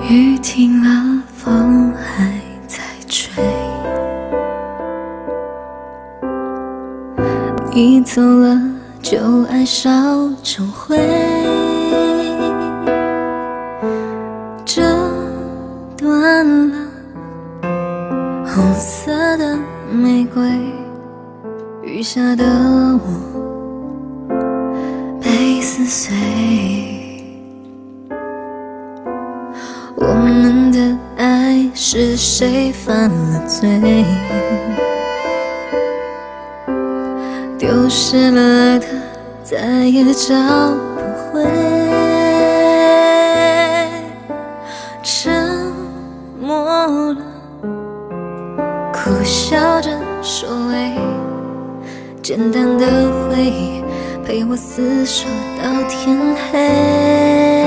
雨停了，风还在吹。你走了，旧爱烧成灰。这断了，红色的玫瑰，雨下的我被撕碎。我们的爱是谁犯了罪？丢失了的再也找不回。沉默了，苦笑着收尾。简单的回忆陪我厮守到天黑。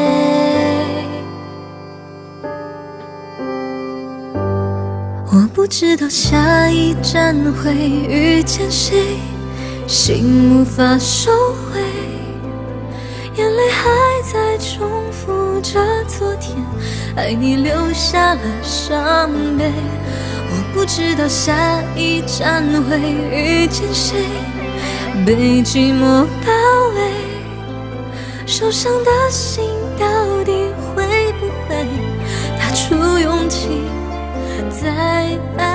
我不知道下一站会遇见谁，心无法收回，眼泪还在重复着昨天，爱你留下了伤悲。我不知道下一站会遇见谁，被寂寞包围，受伤的心到底会不会拿出勇气再爱？